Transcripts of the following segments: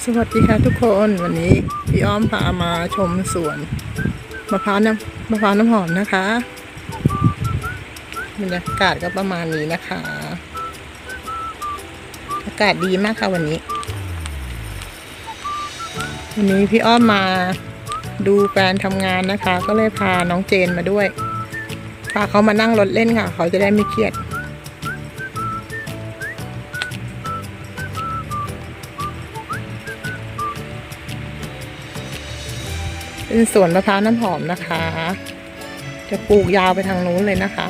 สวัสดีค่ะทุกคนวันนี้พี่อ้อมพามาชมสวนมะพร้าวน้ำหอมนะคะบรรยากาศก็ประมาณนี้นะคะอากาศดีมากค่ะวันนี้พี่อ้อมมาดูแฟนทำงานนะคะก็เลยพาน้องเจนมาด้วยพาเขามานั่งรถเล่นค่ะเขาจะได้ไม่เครียดเป็นสวนมะพร้าวน้ำหอมนะคะจะปลูกยาวไปทางนู้นเลยนะคะ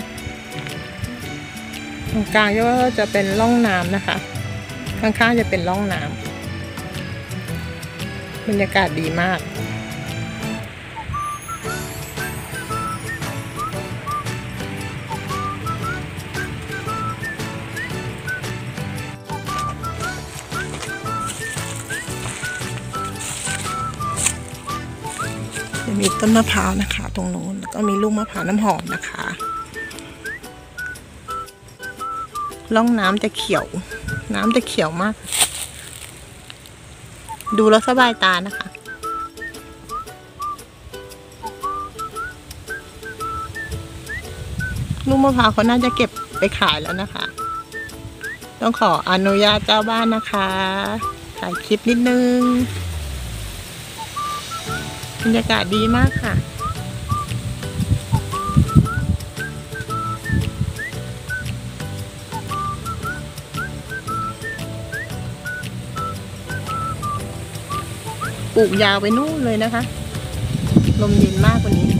ตรงกลางก็จะเป็นร่องน้ำนะคะข้างๆจะเป็นร่องน้ำบรรยากาศดีมากจะมีต้นมะพร้าวนะคะตรงนู้นแล้วก็มีลูกมะพร้าวน้ำหอมนะคะร่องน้ำจะเขียวน้ำจะเขียวมากดูแล้วสบายตานะคะลูกมะพร้าวเขาน่าจะเก็บไปขายแล้วนะคะต้องขออนุญาตเจ้าบ้านนะคะถ่ายคลิปนิดนึงบรรยากาศดีมากค่ะปลูกยาวไปนู่นเลยนะคะลมเย็นมากกว่านี้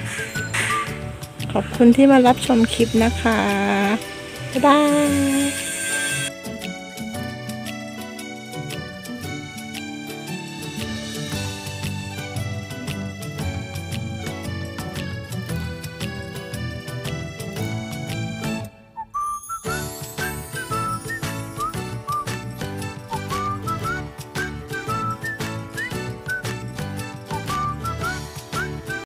ขอบคุณที่มารับชมคลิปนะคะบ๊ายบาย